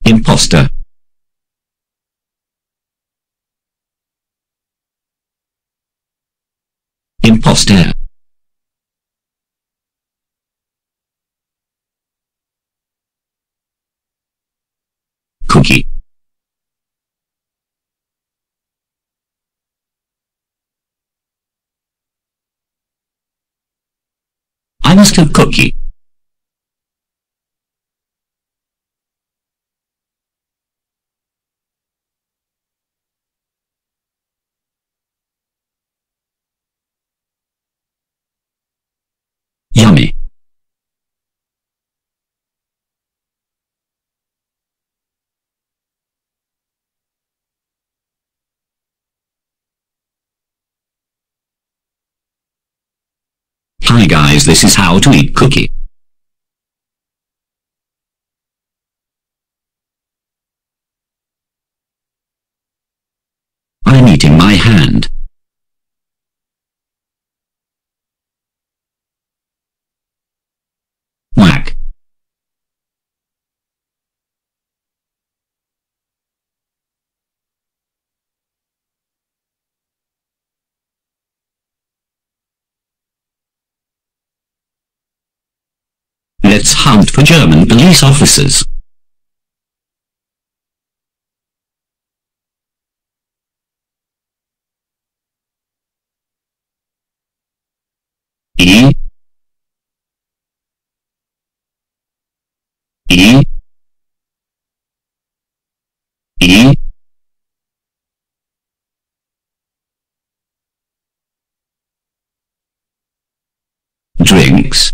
Imposter. Imposter. Cookie. I must have cookie. Yummy. Hi guys, this is how to eat cookie. I'm eating my hand. Whack. Let's hunt for German police officers. E. E. E. Drinks.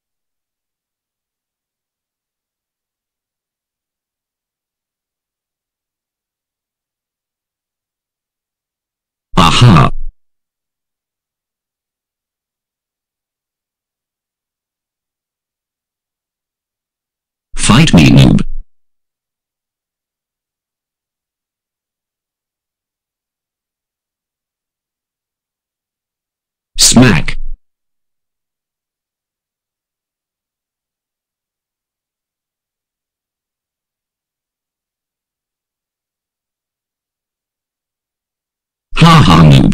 Aha. Fight me, noob. Smack. Ha ha, noob.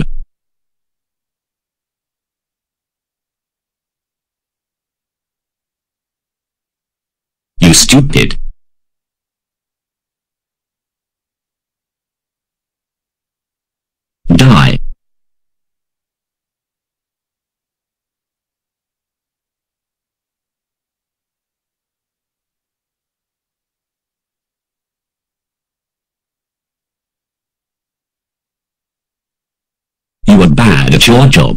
You stupid. Die. You are bad at your job.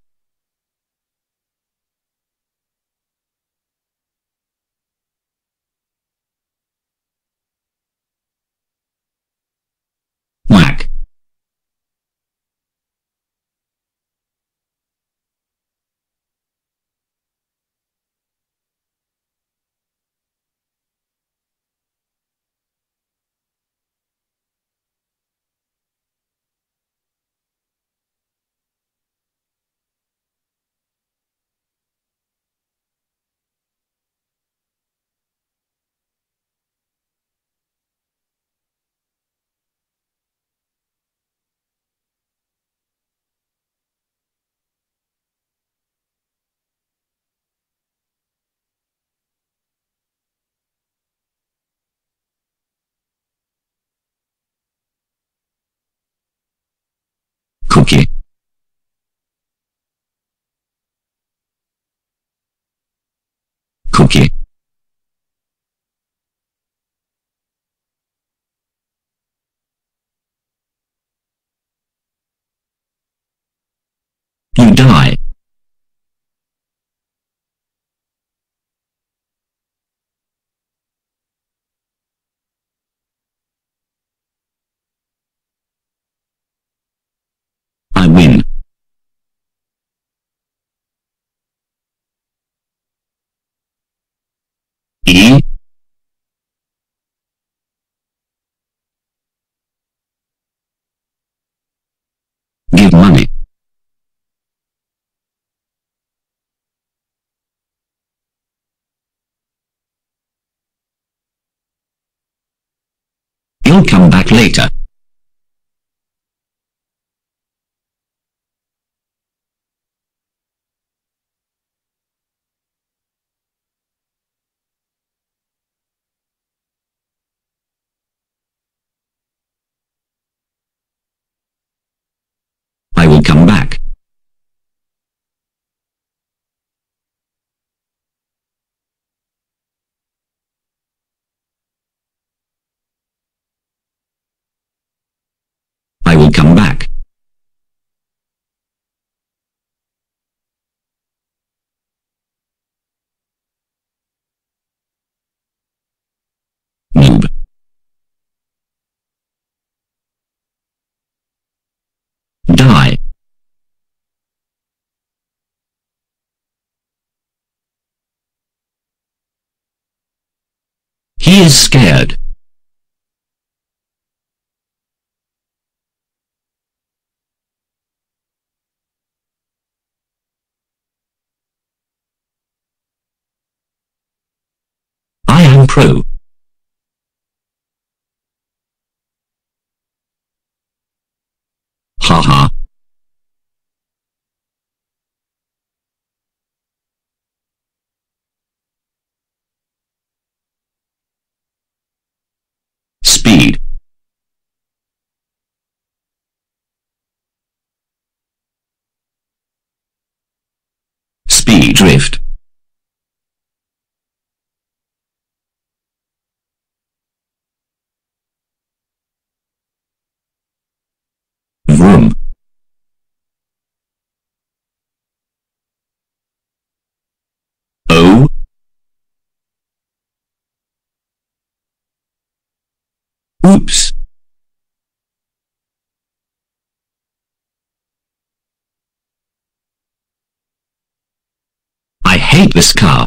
Whack. Cookie. Cookie. You die. I win. E. Give money. You'll come back later. I will come back. I will come back. Noob. Die. He is scared. I am pro. Haha. Speed. Speed drift. Vroom. Oh. Oops. I hate this car.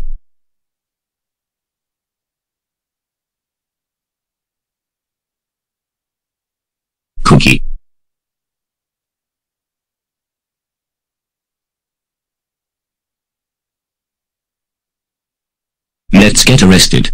Cookie. Let's get arrested.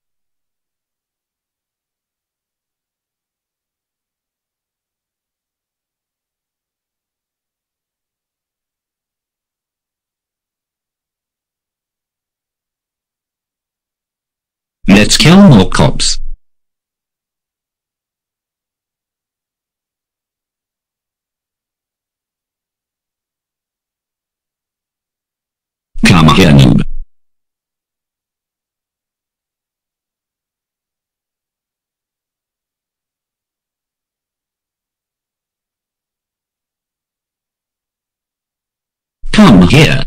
Let's kill more cops. Come here, noob. Come here.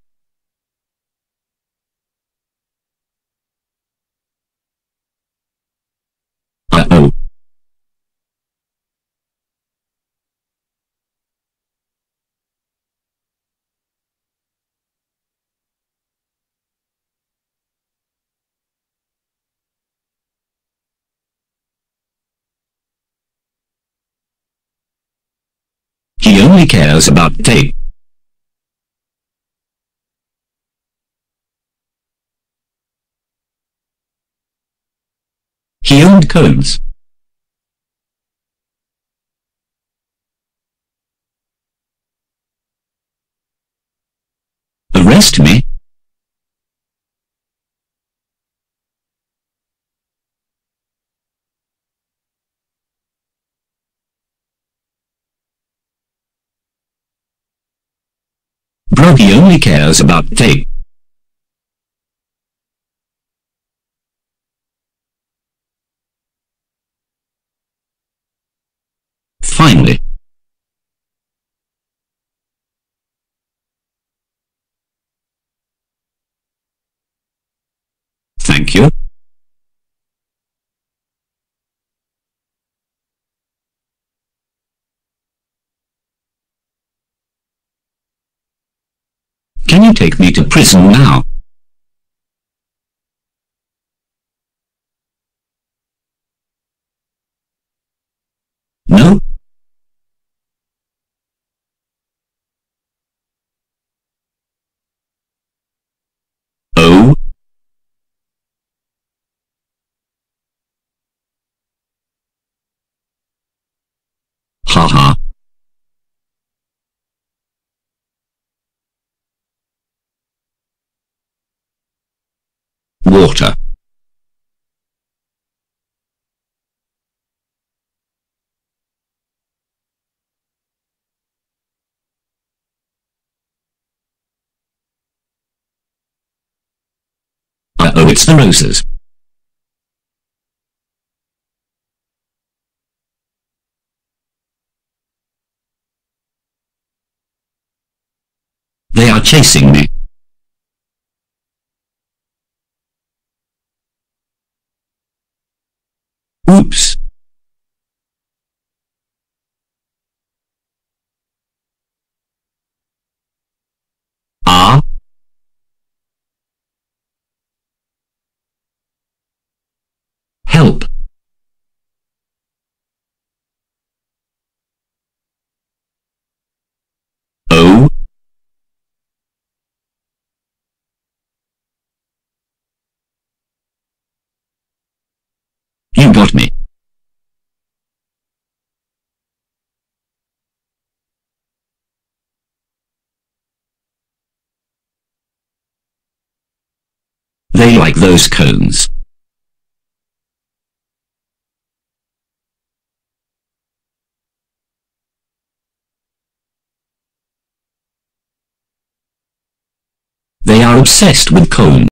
Uh-oh. He only cares about tape. He owned cones. Arrest me? Bro, he only cares about tape. Finally. Thank you. Can you take me to prison now? No? Oh? haha. Water. Uh-oh, it's the roses. They are chasing me. Oops. Ah. Help. Oh. You got me. They like those cones. They are obsessed with cones.